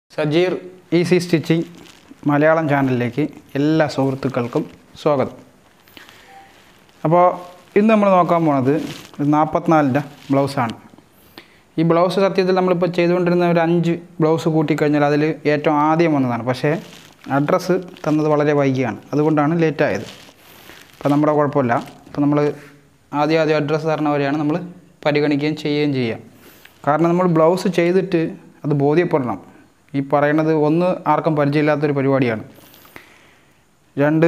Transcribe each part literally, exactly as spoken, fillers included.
SAJEER Easy Stitching Malayalam ചാനലിലേക്ക് എല്ലാ സുഹൃത്തുക്കൾക്കും സ്വാഗതം. അപ്പോൾ ഇന്ന് നമ്മൾ നോക്കാൻ പോകുന്നത് നാൽപ്പത്തിനാലിൻ്റെ ബ്ലൗസ് ആണ്. ഈ ബ്ലൗസ് സത്യത്തിൽ നമ്മൾ ഇപ്പോൾ ചെയ്തുകൊണ്ടിരുന്ന ഒരു അഞ്ച് ബ്ലൗസ് കൂട്ടി കഴിഞ്ഞാൽ അതിൽ ഏറ്റവും ആദ്യം വന്നതാണ്. പക്ഷേ അഡ്രസ്സ് തന്നത് വളരെ വൈകിയാണ്. അതുകൊണ്ടാണ് ലേറ്റ് ആയത്. അപ്പോൾ നമ്മുടെ കുഴപ്പമില്ല. അപ്പോൾ നമ്മൾ ആദ്യം ആദ്യം അഡ്രസ്സ് തരണവരെയാണ് നമ്മൾ പരിഗണിക്കുകയും ചെയ്യുകയും ചെയ്യുക. കാരണം നമ്മൾ ബ്ലൗസ് ചെയ്തിട്ട് അത് ബോധ്യപ്പെടണം. ഈ പറയുന്നത് ഒന്ന് ആർക്കും പരിചയമില്ലാത്തൊരു പരിപാടിയാണ്. രണ്ട്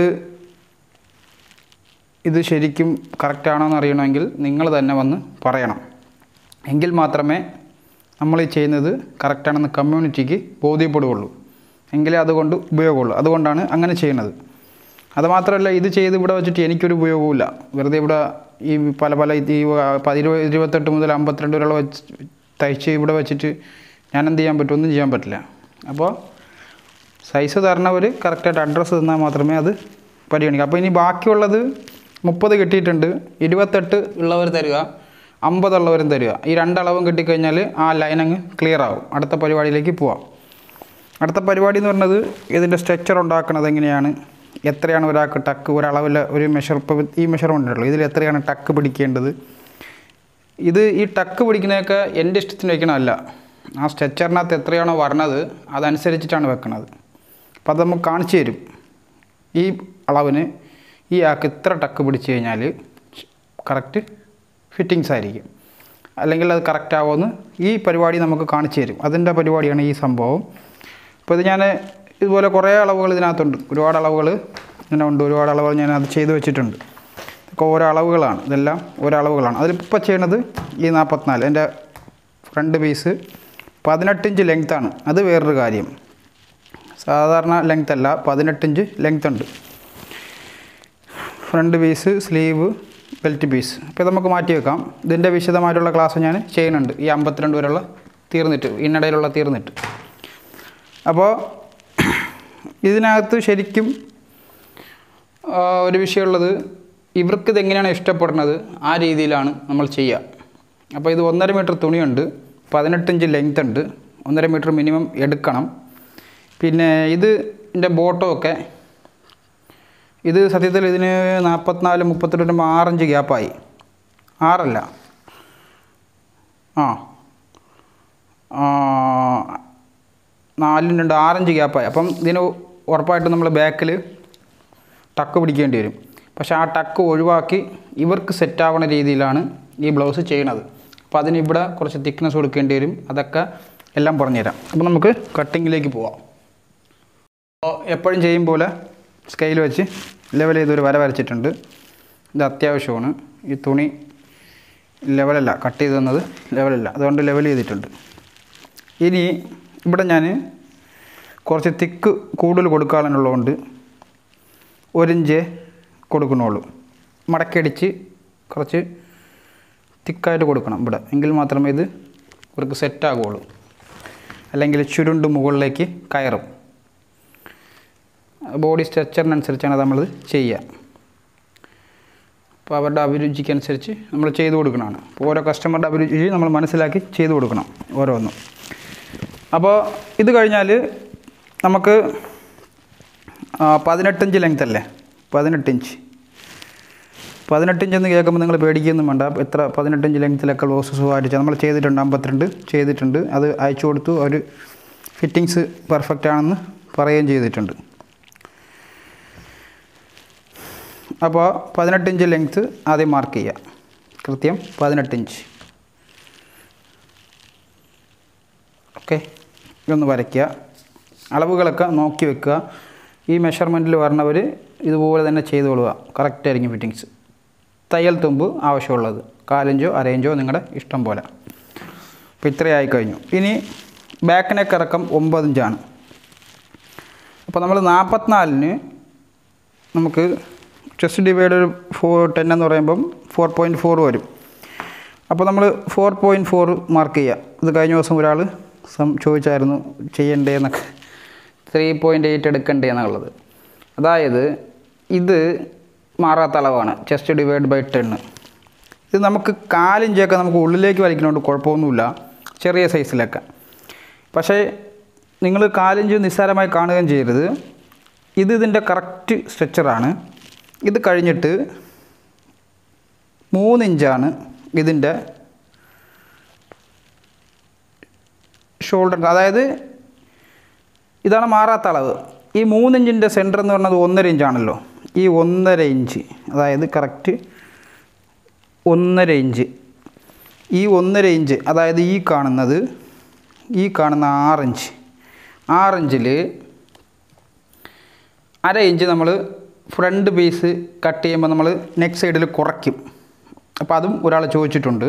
ഇത് ശരിക്കും കറക്റ്റാണോ എന്ന് അറിയണമെങ്കിൽ നിങ്ങൾ തന്നെ വന്ന് പറയണം. എങ്കിൽ മാത്രമേ നമ്മൾ ഈ ചെയ്യുന്നത് കറക്റ്റാണെന്ന് കമ്മ്യൂണിറ്റിക്ക് ബോധ്യപ്പെടുകയുള്ളൂ. എങ്കിലേ അതുകൊണ്ട് ഉപയോഗമുള്ളൂ. അതുകൊണ്ടാണ് അങ്ങനെ ചെയ്യുന്നത്. അതുമാത്രമല്ല, ഇത് ചെയ്ത് ഇവിടെ വെച്ചിട്ട് എനിക്കൊരു ഉപയോഗവുമില്ല. വെറുതെ ഇവിടെ ഈ പല പല ഈ പതിരുപത് ഇരുപത്തെട്ട് മുതൽ അമ്പത്തിരണ്ട് വരെയുള്ള വെച്ച് തയ്ച്ച് ഇവിടെ വെച്ചിട്ട് ഞാൻ എന്ത് ചെയ്യാൻ പറ്റും? ഒന്നും ചെയ്യാൻ പറ്റില്ല. അപ്പോൾ സൈസ് തരണവർ കറക്റ്റായിട്ട് അഡ്രസ്സ് തന്നാൽ മാത്രമേ അത് പരിഗണിക്കുക. അപ്പോൾ ഇനി ബാക്കിയുള്ളത് മുപ്പത് കിട്ടിയിട്ടുണ്ട്, ഇരുപത്തെട്ട് ഉള്ളവർ തരിക, അമ്പതുള്ളവരും തരിക. ഈ രണ്ടളവും കിട്ടിക്കഴിഞ്ഞാൽ ആ ലൈൻ അങ്ങ് ക്ലിയർ ആവും. അടുത്ത പരിപാടിയിലേക്ക് പോവാം. അടുത്ത പരിപാടി എന്ന് പറഞ്ഞത് ഇതിൻ്റെ സ്ട്രെച്ചർ ഉണ്ടാക്കുന്നത് എങ്ങനെയാണ്, എത്രയാണ് ഒരാൾക്ക് ടക്ക് ഒരളവിൽ ഒരു മെഷർ, ഇപ്പോൾ ഈ മെഷർമെൻ്റ് ഉള്ളൂ, ഇതിൽ എത്രയാണ് ടക്ക് പിടിക്കേണ്ടത്. ഇത് ഈ ടക്ക് പിടിക്കുന്നതൊക്കെ എൻ്റെ ഇഷ്ടത്തിന് വയ്ക്കണമല്ല. ആ സ്ട്രെച്ചറിനകത്ത് എത്രയാണോ വരണത് അതനുസരിച്ചിട്ടാണ് വെക്കുന്നത്. അപ്പോൾ അത് നമുക്ക് കാണിച്ചു തരും. ഈ അളവിന് ഈ ആൾക്ക് ഇത്ര ടക്ക് പിടിച്ച് കഴിഞ്ഞാൽ കറക്റ്റ് ഫിറ്റിങ്സ് ആയിരിക്കും, അല്ലെങ്കിൽ അത് കറക്റ്റ് ആവുമെന്ന് ഈ പരിപാടി നമുക്ക് കാണിച്ചു തരും. അതിൻ്റെ പരിപാടിയാണ് ഈ സംഭവം. അപ്പോൾ ഇത് ഞാൻ ഇതുപോലെ കുറേ അളവുകൾ ഇതിനകത്തുണ്ട്. ഒരുപാട് അളവുകൾ ഇങ്ങനെ ഉണ്ട്. ഒരുപാട് അളവുകൾ ഞാൻ അത് ചെയ്ത് വെച്ചിട്ടുണ്ട്. ഇതൊക്കെ ഓരോ അളവുകളാണ്. ഇതെല്ലാം ഓരോ അളവുകളാണ്. അതിലിപ്പോൾ ചെയ്യണത് ഈ നാൽപ്പത്തിനാല് എൻ്റെ ഫ്രണ്ട് പീസ് പതിനെട്ട് ഇഞ്ച് ലെങ്ത്താണ്. അത് വേറൊരു കാര്യം. സാധാരണ ലെങ്ത് അല്ല, പതിനെട്ട് ഇഞ്ച് ലെങ്ത് ഉണ്ട്. Front piece, sleeve, belt piece. അപ്പോൾ ഇത് നമുക്ക് മാറ്റി വെക്കാം. ഇതിൻ്റെ വിശദമായിട്ടുള്ള ക്ലാസ് ഞാൻ ചെയ്യുന്നുണ്ട്. ഈ അമ്പത്തിരണ്ട് വരെയുള്ള തീർന്നിട്ട്, ഇന്നിടയിലുള്ള തീർന്നിട്ട്. അപ്പോൾ ഇതിനകത്ത് ശരിക്കും ഒരു വിഷയമുള്ളത്, ഇവർക്ക് ഇതെങ്ങനെയാണ് ഇഷ്ടപ്പെടുന്നത് ആ രീതിയിലാണ് നമ്മൾ ചെയ്യുക. അപ്പോൾ ഇത് ഒന്നര മീറ്റർ തുണിയുണ്ട്, പതിനെട്ടിഞ്ച് ലെങ്ത് ഉണ്ട്, ഒന്നര മീറ്റർ മിനിമം എടുക്കണം. പിന്നെ ഇത് ഇതിൻ്റെ ബോട്ടമൊക്കെ ഇത് സത്യത്തിൽ ഇതിന് നാൽപ്പത്തിനാല് മുപ്പത്തെട്ട് വരുമ്പോൾ ആറഞ്ച് ഗ്യാപ്പായി. ആറല്ല, ആ നാലും രണ്ട് ആറഞ്ച് ഗ്യാപ്പായി. അപ്പം ഇതിന് ഉറപ്പായിട്ടും നമ്മൾ ബാക്കിൽ ടക്ക് പിടിക്കേണ്ടി വരും. പക്ഷേ ആ ടക്ക് ഒഴിവാക്കി ഇവർക്ക് സെറ്റാവുന്ന രീതിയിലാണ് ഈ ബ്ലൗസ് ചെയ്യണത്. അപ്പോൾ അതിന് ഇവിടെ കുറച്ച് തിക്നെസ് കൊടുക്കേണ്ടി വരും. അതൊക്കെ എല്ലാം പറഞ്ഞുതരാം. അപ്പോൾ നമുക്ക് കട്ടിങ്ങിലേക്ക് പോവാം. അപ്പോൾ എപ്പോഴും ചെയ്യും പോലെ സ്കെയിൽ വെച്ച് ലെവൽ ചെയ്തൊരു വര വരച്ചിട്ടുണ്ട്. ഇത് അത്യാവശ്യമാണ്. ഈ തുണി ലെവലല്ല, കട്ട് ചെയ്ത് തന്നത് ലെവലല്ല, അതുകൊണ്ട് ലെവൽ ചെയ്തിട്ടുണ്ട്. ഇനി ഇവിടെ ഞാൻ കുറച്ച് തിക്ക് കൂടുതൽ കൊടുക്കാനുള്ളതുകൊണ്ട് ഒരിഞ്ച് കൊടുക്കണുള്ളൂ. മടക്കടിച്ച് കുറച്ച് തിക്കായിട്ട് കൊടുക്കണം ഇവിടെ, എങ്കിൽ മാത്രമേ ഇത് ഇവർക്ക് സെറ്റാകുള്ളൂ. അല്ലെങ്കിൽ ചുരുണ്ട് മുകളിലേക്ക് കയറും. ബോഡി സ്ട്രക്ചറിനനുസരിച്ചാണ് നമ്മളത് ചെയ്യുക. അപ്പോൾ അവരുടെ അഭിരുചിക്കനുസരിച്ച് നമ്മൾ ചെയ്തു കൊടുക്കണമാണ്. അപ്പോൾ ഓരോ കസ്റ്റമറുടെ അഭിരുചി നമ്മൾ മനസ്സിലാക്കി ചെയ്തു കൊടുക്കണം ഓരോന്നും. അപ്പോൾ ഇത് കഴിഞ്ഞാൽ നമുക്ക് പതിനെട്ടിഞ്ച് ലെങ്ത് അല്ലേ, പതിനെട്ടിഞ്ച് പതിനെട്ടിഞ്ച് എന്ന് കേൾക്കുമ്പോൾ നിങ്ങൾ പേടിക്കൊന്നും വേണ്ട. എത്ര പതിനെട്ടിഞ്ച് ലെങ്ത്തിലൊക്കെ ബ്ലൗസ് സുഖമായിട്ട് നമ്മൾ ചെയ്തിട്ടുണ്ട്. അമ്പത്തിരണ്ട് ചെയ്തിട്ടുണ്ട്. അത് അയച്ചു കൊടുത്തു. ഒരു ഫിറ്റിങ്സ് പെർഫെക്റ്റ് ആണെന്ന് പറയുകയും ചെയ്തിട്ടുണ്ട്. അപ്പോൾ പതിനെട്ടിഞ്ച് ലെങ്ത്ത് ആദ്യം മാർക്ക് ചെയ്യുക. കൃത്യം പതിനെട്ടിഞ്ച്. ഓക്കെ, ഇതൊന്ന് വരയ്ക്കുക. അളവുകളൊക്കെ നോക്കി വെക്കുക. ഈ മെഷർമെൻറ്റിൽ വരണവർ ഇതുപോലെ തന്നെ ചെയ്ത് കൊള്ളുക. കറക്റ്റായിരിക്കും ഫിറ്റിങ്സ്. തയ്യൽ തുമ്പ് ആവശ്യമുള്ളത് കാലിഞ്ചോ അരയിഞ്ചോ നിങ്ങളുടെ ഇഷ്ടം പോലെ. അപ്പോൾ ഇത്രയായി കഴിഞ്ഞു. ഇനി ബാക്ക് നെക്ക് ഇറക്കം ഒമ്പത് ഇഞ്ചാണ്. അപ്പോൾ നമ്മൾ നാൽപ്പത്തിനാലിന് നമുക്ക് ചെസ്റ്റ് ഡിവൈഡ് ഒരു ഫോർ ടെൻ എന്ന് പറയുമ്പം ഫോർ പോയിൻറ്റ് ഫോർ വരും. അപ്പോൾ നമ്മൾ ഫോർ പോയിൻറ്റ് ഫോർ മാർക്ക് ചെയ്യുക. ഇത് കഴിഞ്ഞ ദിവസം ഒരാൾ സം ചോദിച്ചായിരുന്നു ചെയ്യണ്ടേ എന്നൊക്കെ, ത്രീ പോയിൻറ്റ് എയ്റ്റ് എടുക്കണ്ടേ എന്നുള്ളത്. അതായത് ഇത് മാറാത്ത അളവാണ്, ചെസ്റ്റ് ഡിവൈഡ് ബൈ ടെന്ന്. ഇത് നമുക്ക് കാലിഞ്ചൊക്കെ നമുക്ക് ഉള്ളിലേക്ക് വലിക്കുന്നതുകൊണ്ട് കുഴപ്പമൊന്നുമില്ല, ചെറിയ സൈസിലൊക്കെ. പക്ഷേ നിങ്ങൾ കാലിഞ്ച് നിസ്സാരമായി കാണുകയും ചെയ്യരുത്. ഇത് ഇതിൻ്റെ കറക്റ്റ് സ്ട്രെച്ചറാണ്. ഇത് കഴിഞ്ഞിട്ട് മൂന്നിഞ്ചാണ് ഇതിൻ്റെ ഷോൾഡർ. അതായത് ഇതാണ് മാറാത്ത അളവ്. ഈ മൂന്നിഞ്ചിൻ്റെ സെൻറ്റർ എന്ന് പറഞ്ഞത് ഒന്നര ഇഞ്ചാണല്ലോ. ഈ ഒന്നര ഇഞ്ച് അതായത് കറക്റ്റ് ഒന്നര ഇഞ്ച് ഈ ഒന്നര ഇഞ്ച് അതായത് ഈ കാണുന്നത് ഈ കാണുന്ന ആറിഞ്ച് ആറിഞ്ചിൽ അര ഇഞ്ച് നമ്മൾ ഫ്രണ്ട് പീസ് കട്ട് ചെയ്യുമ്പോൾ നമ്മൾ നെക്ക് സൈഡിൽ കുറയ്ക്കും. അപ്പോൾ അതും ഒരാൾ ചോദിച്ചിട്ടുണ്ട്,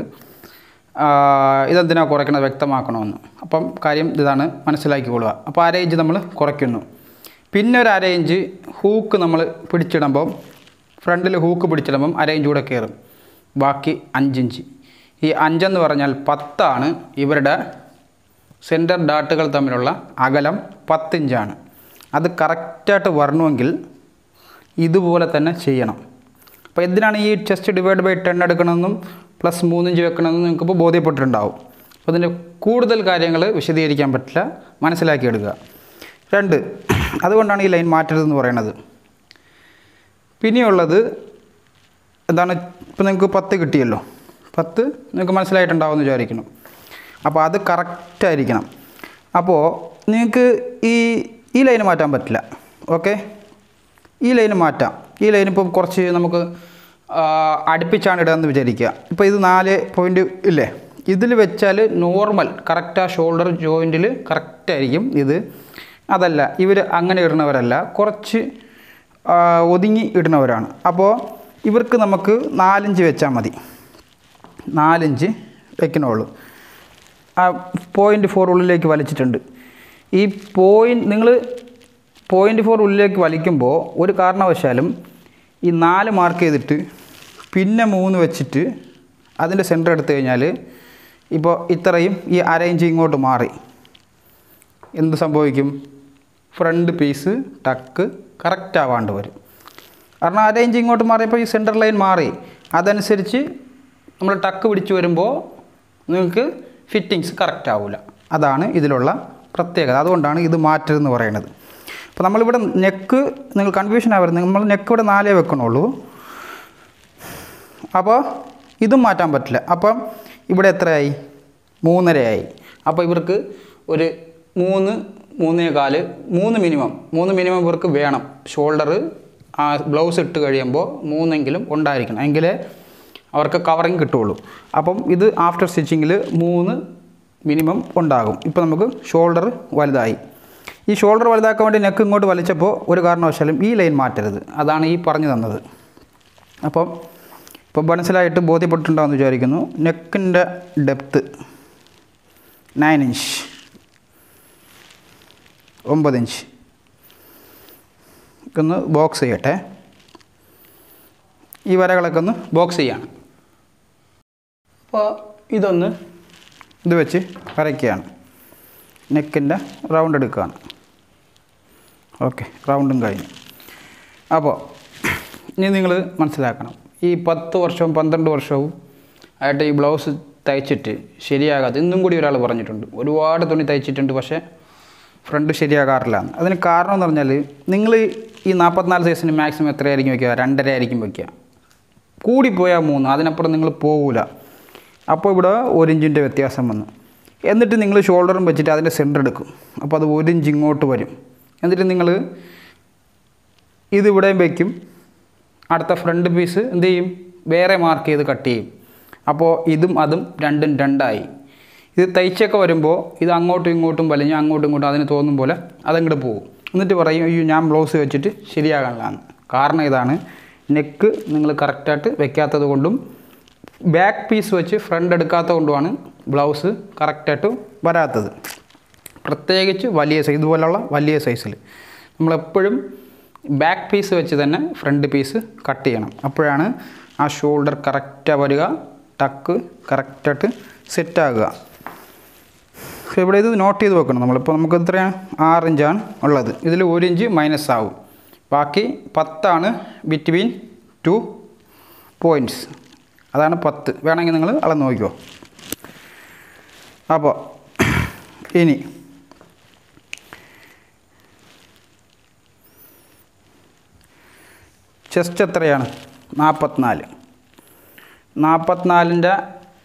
ഇതെന്തിനാണ് കുറയ്ക്കണത് വ്യക്തമാക്കണമെന്ന്. അപ്പം കാര്യം ഇതാണ്, മനസ്സിലാക്കിക്കൊള്ളുക. അപ്പോൾ അര ഇഞ്ച് നമ്മൾ കുറയ്ക്കുന്നു. പിന്നെ ഒരു അര ഇഞ്ച് ഹൂക്ക് നമ്മൾ പിടിച്ചിടുമ്പം ഫ്രണ്ടിൽ ഹൂക്ക് പിടിച്ചിടുമ്പം അര ഇഞ്ച് കൂടെ കയറും. ബാക്കി അഞ്ചിഞ്ച്. ഈ അഞ്ചെന്ന് പറഞ്ഞാൽ പത്താണ് ഇവരുടെ സെൻറ്റർ ഡാട്ടുകൾ തമ്മിലുള്ള അകലം പത്തിഞ്ചാണ്. അത് കറക്റ്റായിട്ട് വരണമെങ്കിൽ ഇതുപോലെ തന്നെ ചെയ്യണം. അപ്പോൾ എന്തിനാണ് ഈ ചെസ്റ്റ് ഡിവൈഡ് ബൈ ടെൻ എടുക്കണമെന്നും പ്ലസ് മൂന്നിഞ്ച് വെക്കണമെന്നും നിങ്ങൾക്കിപ്പോൾ ബോധ്യപ്പെട്ടിട്ടുണ്ടാവും. അപ്പോൾ അതിൻ്റെ കൂടുതൽ കാര്യങ്ങൾ വിശദീകരിക്കാൻ പറ്റില്ല, മനസ്സിലാക്കിയെടുക്കുക. രണ്ട്, അതുകൊണ്ടാണ് ഈ ലൈൻ മാറ്റരുതെന്ന് പറയുന്നത്. പിന്നെയുള്ളത് എന്താണ്, ഇപ്പോൾ നിങ്ങൾക്ക് പത്ത് കിട്ടിയല്ലോ, പത്ത് നിങ്ങൾക്ക് മനസ്സിലായിട്ടുണ്ടാവുമെന്ന് വിചാരിക്കണം. അപ്പോൾ അത് കറക്റ്റായിരിക്കണം. അപ്പോൾ നിങ്ങൾക്ക് ഈ ഈ ലൈന് മാറ്റാൻ പറ്റില്ല. ഓക്കെ, ഈ ലൈന് മാറ്റാം. ഈ ലൈൻ ഇപ്പം കുറച്ച് നമുക്ക് അടുപ്പിച്ചാണ് ഇടുകയെന്ന് വിചാരിക്കുക. ഇപ്പോൾ ഇത് നാല് പോയിൻ്റ് ഇല്ലേ, ഇതിൽ വെച്ചാൽ നോർമൽ കറക്റ്റ് ആ ഷോൾഡർ ജോയിൻറ്റിൽ കറക്റ്റായിരിക്കും ഇത്. അതല്ല, ഇവർ അങ്ങനെ ഇടുന്നവരല്ല, കുറച്ച് ഒതുങ്ങി ഇടുന്നവരാണ്. അപ്പോൾ ഇവർക്ക് നമുക്ക് നാലിഞ്ച് വെച്ചാൽ മതി. നാലിഞ്ച് വെക്കണുള്ളൂ. ആ പോയിൻറ്റ് ഫോർ ഉള്ളിലേക്ക് വലിച്ചിട്ടുണ്ട്. ഈ പോയിൻറ്റ് നിങ്ങൾ പോയിൻറ്റ് ഫോർ ഉള്ളിലേക്ക് വലിക്കുമ്പോൾ ഒരു കാരണവശാലും ഈ നാല് മാർക്ക് ചെയ്തിട്ട് പിന്നെ മൂന്ന് വെച്ചിട്ട് അതിൻ്റെ സെൻറ്റർ എടുത്തു കഴിഞ്ഞാൽ ഇപ്പോൾ ഇത്രയും ഈ അര ഇഞ്ച് ഇങ്ങോട്ട് മാറി എന്ത് സംഭവിക്കും? ഫ്രണ്ട് പീസ് ടക്ക് കറക്റ്റ് ആവാണ്ട് വരും. കാരണം അര ഇഞ്ച് ഇങ്ങോട്ട് മാറിയപ്പോൾ ഈ സെൻറ്റർ ലൈൻ മാറി. അതനുസരിച്ച് നമ്മൾ ടക്ക് പിടിച്ച് വരുമ്പോൾ നിങ്ങൾക്ക് ഫിറ്റിങ്സ് കറക്റ്റ് ആവില്ല. അതാണ് ഇതിലുള്ള പ്രത്യേകത. അതുകൊണ്ടാണ് ഇത് മാറ്റരുതെന്ന് പറയുന്നത്. അപ്പോൾ നമ്മളിവിടെ നെക്ക് നിങ്ങൾ കൺഫ്യൂഷൻ ആവരുത്. നമ്മൾ നെക്ക് ഇവിടെ നാലേ വെക്കണുള്ളൂ. അപ്പോൾ ഇതും മാറ്റാൻ പറ്റില്ല. അപ്പം ഇവിടെ എത്രയായി? മൂന്നരയായി. അപ്പോൾ ഇവർക്ക് ഒരു മൂന്ന് മൂന്നേ കാല് മൂന്ന് മിനിമം മൂന്ന് മിനിമം ഇവർക്ക് വേണം. ഷോൾഡർ ആ ബ്ലൗസ് ഇട്ട് കഴിയുമ്പോൾ മൂന്നെങ്കിലും ഉണ്ടായിരിക്കണം, എങ്കിലേ അവർക്ക് കവറിങ് കിട്ടുള്ളൂ. അപ്പം ഇത് ആഫ്റ്റർ സ്റ്റിച്ചിങ്ങിൽ മൂന്ന് മിനിമം ഉണ്ടാകും. ഇപ്പോൾ നമുക്ക് ഷോൾഡർ വലുതായി. ഈ ഷോൾഡർ വലുതാക്കാൻ വേണ്ടി നെക്ക് ഇങ്ങോട്ട് വലിച്ചപ്പോൾ ഒരു കാരണവശാലും ഈ ലൈൻ മാറ്റരുത്. അതാണ് ഈ പറഞ്ഞു തന്നത്. അപ്പം ഇപ്പോൾ മനസ്സിലായിട്ട് ബോധ്യപ്പെട്ടിട്ടുണ്ടാകുമെന്ന് വിചാരിക്കുന്നു. നെക്കിൻ്റെ ഡെപ്ത്ത് നയൻ ഇഞ്ച് ഒമ്പത് ഇഞ്ച് ഒന്ന് ബോക്സ് ചെയ്യട്ടെ. ഈ വരകളൊക്കെ ഒന്ന് ബോക്സ് ചെയ്യാണ്. അപ്പോൾ ഇതൊന്ന് ഇത് വെച്ച് വരയ്ക്കുകയാണ്. നെക്കിൻ്റെ റൗണ്ട് എടുക്കുകയാണ്. ഓക്കെ, റൗണ്ടും കഴിഞ്ഞു. അപ്പോൾ ഇനി നിങ്ങൾ മനസ്സിലാക്കണം, ഈ പത്ത് വർഷവും പന്ത്രണ്ട് വർഷവും ആയിട്ട് ഈ ബ്ലൗസ് തയ്ച്ചിട്ട് ശരിയാകാതെ ഇന്നും കൂടി ഒരാൾ പറഞ്ഞിട്ടുണ്ട്. ഒരുപാട് തുണി തയ്ച്ചിട്ടുണ്ട്, പക്ഷേ ഫ്രണ്ട് ശരിയാകാറില്ല. അതിന് കാരണം എന്ന് പറഞ്ഞാൽ നിങ്ങൾ ഈ നാൽപ്പത്തിനാല് സൈസിന് മാക്സിമം എത്രയായിരിക്കും വയ്ക്കുക? രണ്ടര ആയിരിക്കും വയ്ക്കുക. കൂടിപ്പോയാൽ മൂന്ന്, അതിനപ്പുറം നിങ്ങൾ പോകില്ല. അപ്പോൾ ഇവിടെ ഒരു ഇഞ്ചിൻ്റെ വ്യത്യാസം വന്നു. എന്നിട്ട് നിങ്ങൾ ഷോൾഡറും വെച്ചിട്ട് അതിൻ്റെ സെൻറ്റർ എടുക്കും. അപ്പോൾ അത് ഒരു ഇഞ്ച് ഇങ്ങോട്ട് വരും. എന്നിട്ട് നിങ്ങൾ ഇതിവിടെയും വയ്ക്കും. അടുത്ത ഫ്രണ്ട് പീസ് എന്ത് ചെയ്യും? വേറെ മാർക്ക് ചെയ്ത് കട്ട് ചെയ്യും. അപ്പോൾ ഇതും അതും രണ്ടും രണ്ടായി. ഇത് തയ്ച്ചൊക്കെ വരുമ്പോൾ ഇത് അങ്ങോട്ടും ഇങ്ങോട്ടും വലിഞ്ഞ് അങ്ങോട്ടും ഇങ്ങോട്ടും അതിന് തോന്നും പോലെ അതങ്ങോട്ട് പോകും. എന്നിട്ട് പറയും, അയ്യോ ഞാൻ ബ്ലൗസ് വെച്ചിട്ട് ശരിയാകാനില്ലാന്ന്. കാരണം ഇതാണ്, നെക്ക് നിങ്ങൾ കറക്റ്റായിട്ട് വെക്കാത്തത് കൊണ്ടും ബാക്ക് പീസ് വെച്ച് ഫ്രണ്ട് എടുക്കാത്തത് കൊണ്ടുമാണ് ബ്ലൗസ് കറക്റ്റായിട്ട് വരാത്തത്. പ്രത്യേകിച്ച് വലിയ സൈസ്, ഇതുപോലുള്ള വലിയ സൈസിൽ നമ്മളെപ്പോഴും ബാക്ക് പീസ് വെച്ച് തന്നെ ഫ്രണ്ട് പീസ് കട്ട് ചെയ്യണം. അപ്പോഴാണ് ആ ഷോൾഡർ കറക്റ്റാണ് വരിക, ടക്ക് കറക്റ്റായിട്ട് സെറ്റാകുക. ഇവിടെ ഇത് നോട്ട് ചെയ്ത് വെക്കണം നമ്മളിപ്പോൾ. നമുക്ക് എത്രയാണ്? ആറ് ഇഞ്ചാണ് ഉള്ളത്. ഇതിൽ ഒരു ഇഞ്ച് മൈനസ് ആവും. ബാക്കി പത്താണ് ബിറ്റ്വീൻ ടു പോയിൻറ്റ്സ്. അതാണ് പത്ത്. വേണമെങ്കിൽ നിങ്ങൾ അളന്ന് നോക്കിക്കോ. അപ്പോൾ ഇനി ചെസ്റ്റ് എത്രയാണ്? നാൽപ്പത്തിനാല്. നാൽപ്പത്തിനാലിൻ്റെ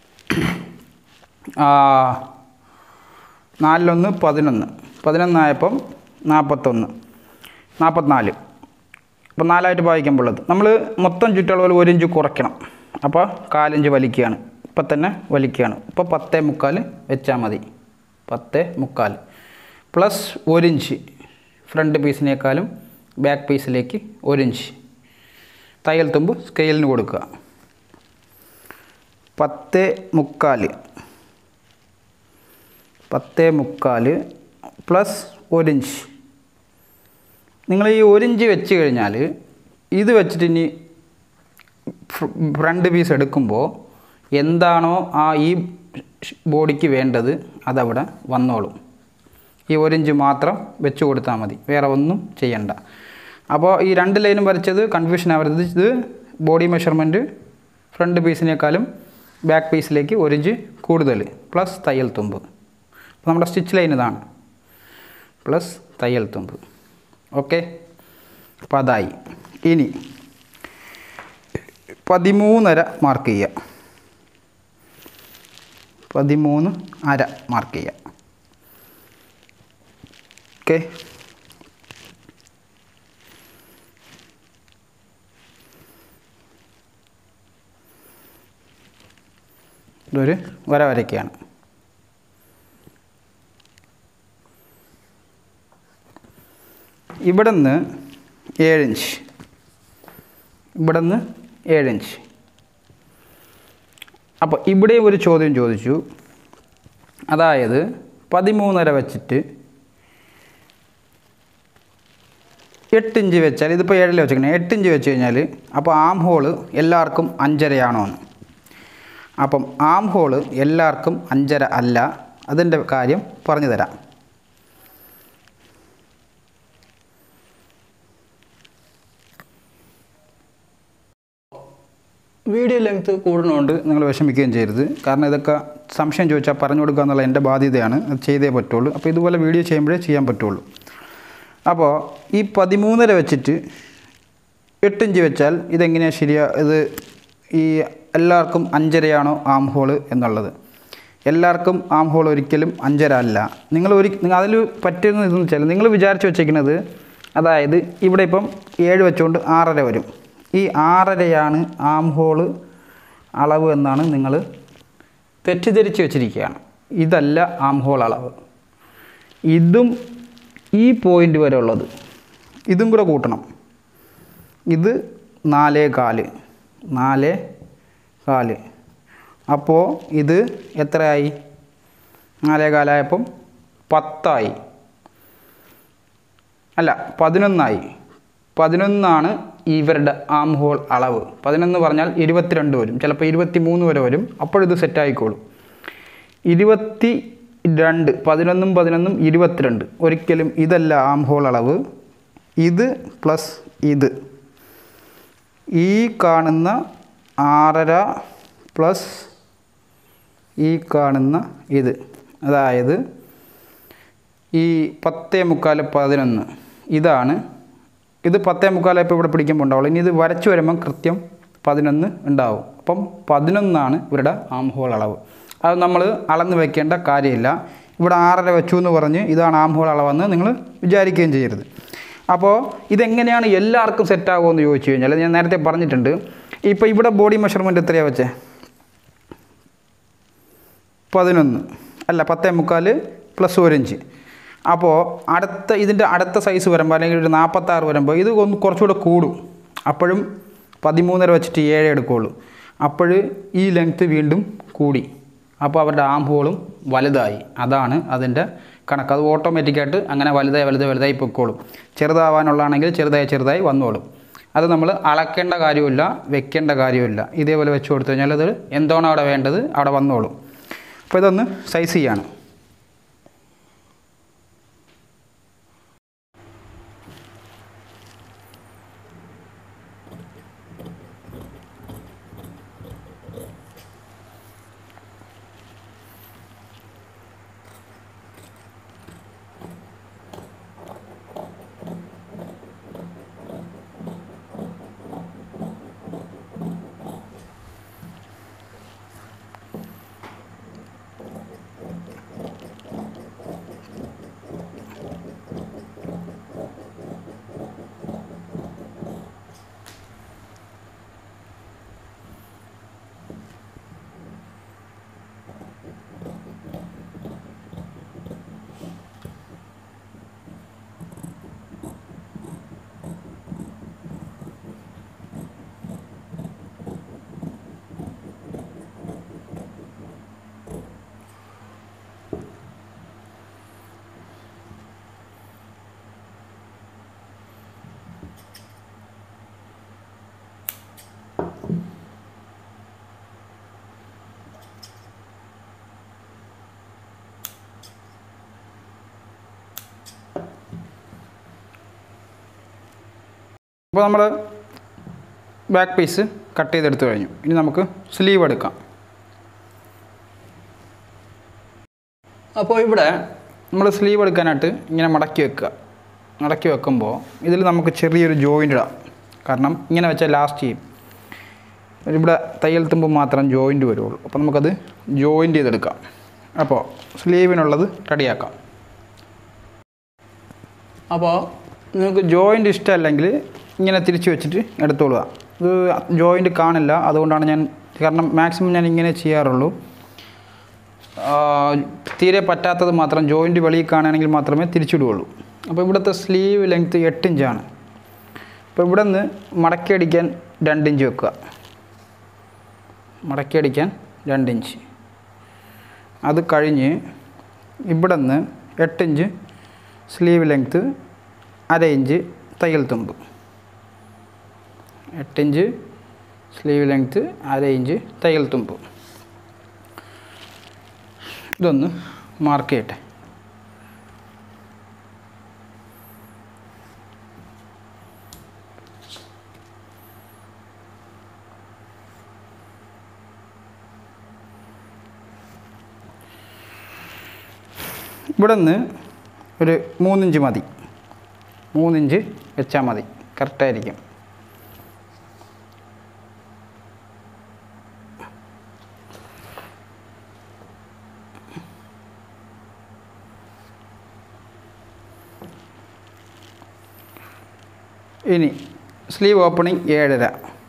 നാലിലൊന്ന് പതിനൊന്ന്, പതിനൊന്നായപ്പം നാൽപ്പത്തൊന്ന്, നാൽപ്പത്തിനാല്. അപ്പോൾ നാലായിട്ട് ഭാഗിക്കുമ്പോഴത് നമ്മൾ മൊത്തം ചുറ്റളവിൽ ഒരു ഇഞ്ച് കുറയ്ക്കണം. അപ്പോൾ കാലിഞ്ച് വലിക്കുകയാണ്, ഇപ്പം തന്നെ വലിക്കുകയാണ്. ഇപ്പോൾ പത്തേ മുക്കാൽ വെച്ചാൽ മതി. പത്തേ മുക്കാൽ പ്ലസ് ഒരിഞ്ച് ഫ്രണ്ട് പീസിനേക്കാളും ബാക്ക് പീസിലേക്ക് ഒരിഞ്ച് തയ്യൽ തുമ്പ് സ്കെയിലിന് കൊടുക്കുക. പത്തേ മുക്കാൽ പത്തേ മുക്കാൽ പ്ലസ് ഒരിഞ്ച്. നിങ്ങൾ ഈ ഒരിഞ്ച് വെച്ച് കഴിഞ്ഞാൽ ഇത് വെച്ചിട്ട് ഇനി ഫ്രണ്ട് പീസ് എടുക്കുമ്പോൾ എന്താണോ ആ ഈ ബോഡിക്ക് വേണ്ടത് അതവിടെ വന്നോളും. ഈ ഒരിഞ്ച് മാത്രം വെച്ച് കൊടുത്താൽ മതി, വേറെ ഒന്നും ചെയ്യണ്ട. അപ്പോൾ ഈ രണ്ട് ലൈനും വരച്ചത് കൺഫ്യൂഷൻ ആവരുത്. ഇത് ബോഡി മെഷർമെൻറ്റ് ഫ്രണ്ട് പീസിനേക്കാളും ബാക്ക് പീസിലേക്ക് ഒരിഞ്ച് കൂടുതൽ പ്ലസ് തയ്യൽ തുമ്പ്. അപ്പോൾ നമ്മുടെ സ്റ്റിച്ച് ലൈൻ ഇതാണ്, പ്ലസ് തയ്യൽ തുമ്പ്. ഓക്കെ, അപ്പോൾ അതായി. ഇനി പതിമൂന്നര മാർക്ക് ചെയ്യുക. പതിമൂന്ന് അര മാർക്ക് ചെയ്യുക. ഓക്കെ, ഇതൊരു വര വരയ്ക്കുകയാണ്. ഇവിടെ നിന്ന് ഏഴിഞ്ച്, ഇവിടെ നിന്ന് ഏഴിഞ്ച്. അപ്പോൾ ഇവിടെ ഒരു ചോദ്യം ചോദിച്ചു, അതായത് പതിമൂന്നര വെച്ചിട്ട് എട്ടിഞ്ച് വെച്ചാൽ, ഇതിപ്പോൾ ഏഴിൽ വെച്ചേക്കണേ, എട്ടിഞ്ച് വെച്ച് കഴിഞ്ഞാൽ അപ്പോൾ ആം ഹോള് എല്ലാവർക്കും അഞ്ചരയാണോ എന്ന്. അപ്പം ആം ഹോള് എല്ലാവർക്കും അഞ്ചര അല്ല. അതിൻ്റെ കാര്യം പറഞ്ഞു തരാം. വീഡിയോ ലെങ്ത്ത് കൂടുന്നതുകൊണ്ട് നിങ്ങൾ വിഷമിക്കുകയും ചെയ്യരുത്. കാരണം ഇതൊക്കെ സംശയം ചോദിച്ചാൽ പറഞ്ഞു കൊടുക്കുക എന്നുള്ള എൻ്റെ ബാധ്യതയാണ്. അത് ചെയ്തേ പറ്റുള്ളൂ. അപ്പോൾ ഇതുപോലെ വീഡിയോ ചെയ്യുമ്പോഴേ ചെയ്യാൻ പറ്റുള്ളൂ. അപ്പോൾ ഈ പതിമൂന്നര വെച്ചിട്ട് എട്ടിഞ്ച് വെച്ചാൽ ഇതെങ്ങനെയാണ് ശരിയാ? ഇത് ഈ എല്ലാവർക്കും അഞ്ചരയാണോ ആം ഹോള് എന്നുള്ളത്. എല്ലാവർക്കും ആം ഹോൾ ഒരിക്കലും അഞ്ചര അല്ല. നിങ്ങൾ ഒരു അതിൽ പറ്റുന്ന ഇതെന്ന് വെച്ചാൽ നിങ്ങൾ വിചാരിച്ച് വെച്ചേക്കുന്നത്, അതായത് ഇവിടെ ഇപ്പം ഏഴ് വെച്ചുകൊണ്ട് ആറര വരും. ഈ ആറരയാണ് ആം ഹോള് അളവ് എന്നാണ് നിങ്ങൾ തെറ്റിദ്ധരിച്ച് വെച്ചിരിക്കുകയാണ്. ഇതല്ല ആം ഹോൾ അളവ്. ഇതും ഈ പോയിൻ്റ് വരെ ഉള്ളത് ഇതും കൂടെ കൂട്ടണം. ഇത് നാലേ കാല്, നാലേ കാല്. അപ്പോൾ ഇത് എത്രയായി? നാലേ കാലായപ്പം പത്തായി, അല്ല പതിനൊന്നായി. പതിനൊന്നാണ് ഇവരുടെ ആം ഹോൾ അളവ്. പതിനൊന്ന് പറഞ്ഞാൽ ഇരുപത്തിരണ്ട് വരും, ചിലപ്പോൾ ഇരുപത്തി മൂന്ന് വരെ വരും. അപ്പോഴിത് സെറ്റായിക്കോളും. ഇരുപത്തി രണ്ട്, പതിനൊന്നും പതിനൊന്നും ഇരുപത്തിരണ്ട്. ഒരിക്കലും ഇതല്ല ആം ഹോൾ അളവ്. ഇത് പ്ലസ് ഇത്, ഈ കാണുന്ന ആറര പ്ലസ് ഈ കാണുന്ന ഇത്, അതായത് ഈ പത്തേ മുക്കാൽ പതിനൊന്ന്, ഇതാണ്. ഇത് പത്തേ മുക്കാലായപ്പോൾ ഇവിടെ പിടിക്കുമ്പോൾ ഉണ്ടാവുള്ളൂ. ഇനി ഇത് വരച്ച് വരുമ്പം കൃത്യം പതിനൊന്ന് ഉണ്ടാവും. അപ്പം പതിനൊന്നാണ് ഇവരുടെ ആം ഹോൾ അളവ്. അത് നമ്മൾ അളന്ന് വയ്ക്കേണ്ട കാര്യമില്ല. ഇവിടെ ആറര വെച്ചു എന്ന് പറഞ്ഞ് ഇതാണ് ആം ഹോൾ അളവെന്ന് നിങ്ങൾ വിചാരിക്കുകയും ചെയ്യരുത്. അപ്പോൾ ഇതെങ്ങനെയാണ് എല്ലാവർക്കും സെറ്റാകുമെന്ന് ചോദിച്ചു കഴിഞ്ഞാൽ, ഞാൻ നേരത്തെ പറഞ്ഞിട്ടുണ്ട്. ഇപ്പോൾ ഇവിടെ ബോഡി മെഷർമെൻറ്റ് എത്രയാണ് വെച്ചേ? പതിനൊന്ന് അല്ല, പത്തേ മുക്കാൽ പ്ലസ് ഒരിഞ്ച്. അപ്പോൾ അടുത്ത ഇതിൻ്റെ അടുത്ത സൈസ് വരുമ്പോൾ, അല്ലെങ്കിൽ ഒരു നാൽപ്പത്താറ് വരുമ്പോൾ ഇത് ഒന്ന് കുറച്ചുകൂടെ കൂടും. അപ്പോഴും പതിമൂന്നര വെച്ചിട്ട് ഏഴ് എടുക്കുകയുള്ളൂ. അപ്പോൾ ഈ ലെങ്ത്ത് വീണ്ടും കൂടി. അപ്പോൾ അവരുടെ ആം ഹോളും വലുതായി. അതാണ് അതിൻ്റെ കണക്ക്. അത് ഓട്ടോമാറ്റിക്കായിട്ട് അങ്ങനെ വലുതായി വലുതായി വലുതായി പൊക്കോളും. ചെറുതാവാനുള്ളതാണെങ്കിൽ ചെറുതായി ചെറുതായി വന്നോളും. അത് നമ്മൾ അളക്കേണ്ട കാര്യമില്ല, വെക്കേണ്ട കാര്യമില്ല. ഇതേപോലെ വെച്ച് കൊടുത്തു കഴിഞ്ഞാൽ അത് എന്താണോ അവിടെ വേണ്ടത് അവിടെ വന്നോളും. അപ്പോൾ ഇതൊന്ന് സൈസ് ചെയ്യാണ്. അപ്പോൾ നമ്മൾ ബാക്ക് പീസ് കട്ട് ചെയ്തെടുത്ത് കഴിഞ്ഞു. ഇനി നമുക്ക് സ്ലീവ് എടുക്കാം. അപ്പോൾ ഇവിടെ നമ്മൾ സ്ലീവ് എടുക്കാനായിട്ട് ഇങ്ങനെ മടക്കി വെക്കുക. മടക്കി വെക്കുമ്പോൾ ഇതിൽ നമുക്ക് ചെറിയൊരു ജോയിൻ്റ് ഇടാം. കാരണം ഇങ്ങനെ വെച്ചാൽ ലാസ്റ്റ് ചെയ്യും. ഇവിടെ തയ്യൽ തുമ്പ് മാത്രം ജോയിൻ്റ് വരുള്ളൂ. അപ്പോൾ നമുക്കത് ജോയിൻ്റ് ചെയ്തെടുക്കാം. അപ്പോൾ സ്ലീവിനുള്ളത് റെഡിയാക്കാം. അപ്പോൾ നിങ്ങൾക്ക് ജോയിൻ്റ് ഇഷ്ടമല്ലെങ്കിൽ ഇങ്ങനെ തിരിച്ച് വെച്ചിട്ട് എടുത്തോളുക. ഇത് ജോയിൻ്റ് കാണില്ല, അതുകൊണ്ടാണ് ഞാൻ, കാരണം മാക്സിമം ഞാൻ ഇങ്ങനെ ചെയ്യാറുള്ളൂ. തീരെ പറ്റാത്തത് മാത്രം ജോയിൻ്റ് വെളിയിൽ കാണുകയാണെങ്കിൽ മാത്രമേ തിരിച്ചിടുകയുള്ളൂ. അപ്പോൾ ഇവിടുത്തെ സ്ലീവ് ലെങ്ത്ത് എട്ട് ഇഞ്ചാണ്. അപ്പോൾ ഇവിടെ നിന്ന് മടക്കി അടിക്കാൻ രണ്ട് ഇഞ്ച് വെക്കുക. മടക്കി അടിക്കാൻ രണ്ട് ഇഞ്ച്. അത് കഴിഞ്ഞ് ഇവിടെ നിന്ന് എട്ട് ഇഞ്ച് സ്ലീവ് ലെങ്ത്ത്, അര ഇഞ്ച് തയ്യൽ തുമ്പ്. എട്ട് ഇഞ്ച് സ്ലീവ് ലെങ്ത്ത്, അര ഇഞ്ച് തയ്യൽ തുമ്പ്. ഇതൊന്ന് മാർക്ക് ചെയ്യട്ടെ. ഇവിടെ നിന്ന് ഒരു മൂന്നിഞ്ച് മതി. മൂന്നിഞ്ച് വെച്ചാൽ മതി, കറക്റ്റായിരിക്കും. ഇനി സ്ലീവ് ഓപ്പണിങ് ഏഴര.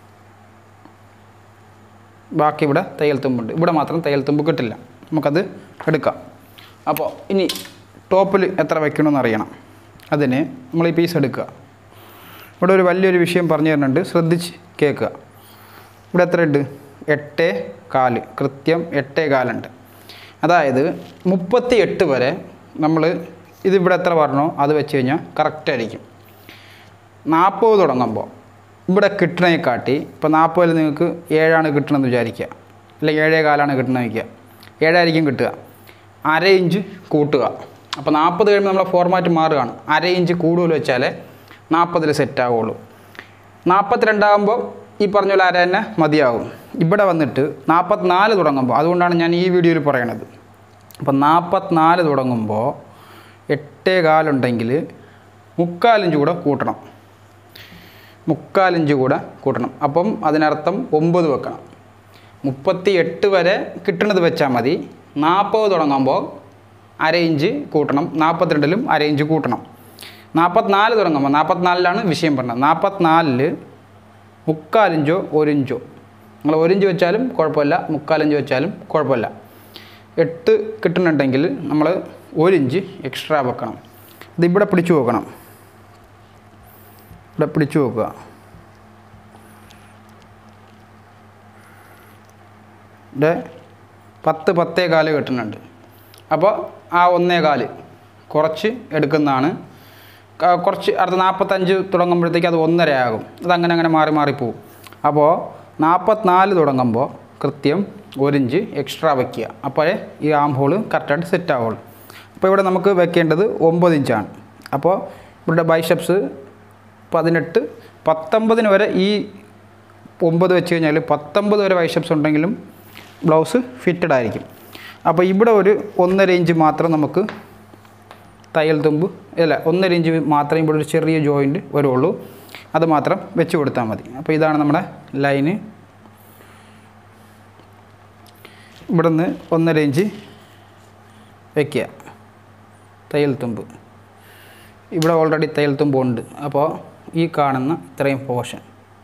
ബാക്കി ഇവിടെ തയ്യൽ തുമ്പുണ്ട്. ഇവിടെ മാത്രം തയ്യൽ തുമ്പ് കിട്ടില്ല, നമുക്കത് എടുക്കാം. അപ്പോൾ ഇനി ടോപ്പിൽ എത്ര വയ്ക്കണമെന്ന് അറിയണം. അതിന് നമ്മൾ ഈ പീസ് എടുക്കുക. ഇവിടെ ഒരു വലിയൊരു വിഷയം പറഞ്ഞു തരുന്നുണ്ട്, ശ്രദ്ധിച്ച് കേൾക്കുക. ഇവിടെ എത്ര ഉണ്ട്? എട്ടേ കാല്, കൃത്യം എട്ടേ കാലുണ്ട്. അതായത് മുപ്പത്തി എട്ട് വരെ നമ്മൾ ഇതിവിടെ എത്ര പറഞ്ഞോ അത് വെച്ച് കഴിഞ്ഞാൽ കറക്റ്റായിരിക്കും. നാൽപ്പത് തുടങ്ങുമ്പോൾ ഇവിടെ കിട്ടണേ കാട്ടി, ഇപ്പോൾ നാൽപ്പതിൽ നിങ്ങൾക്ക് ഏഴാണ് കിട്ടണമെന്ന് വിചാരിക്കുക, അല്ലെങ്കിൽ ഏഴേ കാലാണ് കിട്ടണമെന്ന് വയ്ക്കുക, ഏഴായിരിക്കും കിട്ടുക. അര ഇഞ്ച് കൂട്ടുക. അപ്പോൾ നാൽപ്പത് കഴിയുമ്പോൾ നമ്മളെ ഫോർമാറ്റ് മാറുകയാണ്. അര ഇഞ്ച് കൂടുതൽ വെച്ചാലേ നാൽപ്പതിൽ സെറ്റ് ആവുള്ളൂ. നാൽപ്പത്തിരണ്ടാകുമ്പോൾ ഈ പറഞ്ഞ പോലെ അര തന്നെ മതിയാവും. ഇവിടെ വന്നിട്ട് നാൽപ്പത്തിനാല് തുടങ്ങുമ്പോൾ, അതുകൊണ്ടാണ് ഞാൻ ഈ വീഡിയോയിൽ പറയണത്. അപ്പോൾ നാൽപ്പത്തിനാല് തുടങ്ങുമ്പോൾ എട്ടേ കാലുണ്ടെങ്കിൽ മുക്കാലിഞ്ച് കൂടെ കൂട്ടണം. മുക്കാലിഞ്ച് കൂടെ കൂട്ടണം. അപ്പം അതിനർത്ഥം ഒമ്പത് വെക്കണം. മുപ്പത്തി എട്ട് വരെ കിട്ടണത് വെച്ചാൽ മതി. നാൽപ്പത് തുടങ്ങുമ്പോൾ അര ഇഞ്ച് കൂട്ടണം. നാൽപ്പത്തിരണ്ടിലും അര ഇഞ്ച് കൂട്ടണം. നാൽപ്പത്തിനാല് തുടങ്ങുമ്പോൾ, നാൽപ്പത്തിനാലിലാണ് വിഷയം പറഞ്ഞത്, നാൽപ്പത്തിനാലിൽ മുക്കാലിഞ്ചോ ഒരിഞ്ചോ, നിങ്ങൾ ഒരിഞ്ച് വെച്ചാലും കുഴപ്പമില്ല, മുക്കാലിഞ്ച് വെച്ചാലും കുഴപ്പമില്ല. എട്ട് കിട്ടുന്നുണ്ടെങ്കിൽ നമ്മൾ ഒരിഞ്ച് എക്സ്ട്രാ വെക്കണം. ഇതിവിടെ പിടിച്ചു വെക്കണം. ഇവിടെ പിടിച്ചു വെക്കുക. ഇവിടെ പത്ത് പത്തേ കാല് കിട്ടുന്നുണ്ട്. അപ്പോൾ ആ ഒന്നേ കാല് കുറച്ച് എടുക്കുന്നതാണ്. കുറച്ച് അടുത്ത നാൽപ്പത്തഞ്ച് തുടങ്ങുമ്പോഴത്തേക്ക് അത് ഒന്നര ആകും. അതങ്ങനെ അങ്ങനെ മാറി മാറിപ്പോവും. അപ്പോൾ നാൽപ്പത്തിനാല് തുടങ്ങുമ്പോൾ കൃത്യം ഒരിഞ്ച് എക്സ്ട്രാ വയ്ക്കുക. അപ്പോഴേ ഈ ആം ഹോള് കറക്റ്റായിട്ട് സെറ്റ് ആവുള്ളൂ. അപ്പോൾ ഇവിടെ നമുക്ക് വെക്കേണ്ടത് ഒമ്പത് ഇഞ്ചാണ്. അപ്പോൾ ഇവിടെ ബൈസെപ്സ് പതിനെട്ട്, പത്തൊമ്പതിന് വരെ ഈ ഒമ്പത് വെച്ച് കഴിഞ്ഞാൽ പത്തൊമ്പത് വരെ ബൈസെപ്സ് ഉണ്ടെങ്കിലും ബ്ലൗസ് ഫിറ്റഡ് ആയിരിക്കും. അപ്പോൾ ഇവിടെ ഒരു ഒന്നര ഇഞ്ച് മാത്രം നമുക്ക് തയ്യൽ തുമ്പ്, അല്ല ഒന്നര ഇഞ്ച് മാത്രമേ ഇവിടെ ഒരു ചെറിയ ജോയിൻറ്റ് വരുള്ളൂ. അത് മാത്രം വെച്ച് കൊടുത്താൽ മതി. അപ്പോൾ ഇതാണ് നമ്മുടെ ലൈന്. ഇവിടെ നിന്ന് ഒന്നര ഇഞ്ച് വയ്ക്കുക തയ്യൽ തുമ്പ്. ഇവിടെ ഓൾറെഡി തയ്യൽ തുമ്പുണ്ട്. അപ്പോൾ ഈ കാണുന്ന ഇത്രയും പോർഷൻ,